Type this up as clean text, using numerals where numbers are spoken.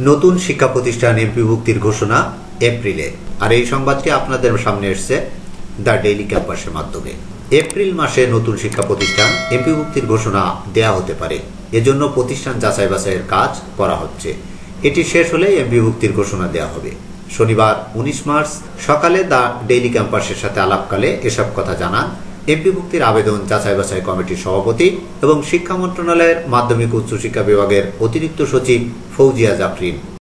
নতুন শিক্ষা প্রতিষ্ঠান এমপিভুক্তির ঘোষণা এপ্রিলে। আর এই সংবাদটি আপনাদের সামনে এসেছে দ্য ডেইলি ক্যাম্পাসের মাধ্যমে। এপ্রিল মাসে নতুন শিক্ষা প্রতিষ্ঠান এমপিভুক্তির ঘোষণা দেয়া হতে পারে। এজন্য প্রতিষ্ঠান যাচাই বাছাইয়ের কাজ করা হচ্ছে। এটি শেষ হলে এমপিভুক্তির ঘোষণা দেওয়া হবে। শনিবার 19 মার্চ সকালে দ্য ডেইলি ক্যাম্পাসের সাথে আলাপকালে এসব কথা জানান এমপিভুক্তির আবেদন যাচাই বাছাই কমিটির সভাপতি এবং শিক্ষা মন্ত্রণালয়ের মাধ্যমিক উচ্চশিক্ষা বিভাগের অতিরিক্ত সচিব ফৌজিয়া জাফরিন।